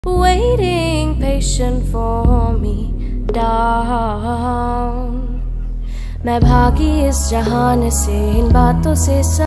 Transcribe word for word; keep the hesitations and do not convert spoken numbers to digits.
waiting patient for me down. मैं भागी इस जहान से इन बातों से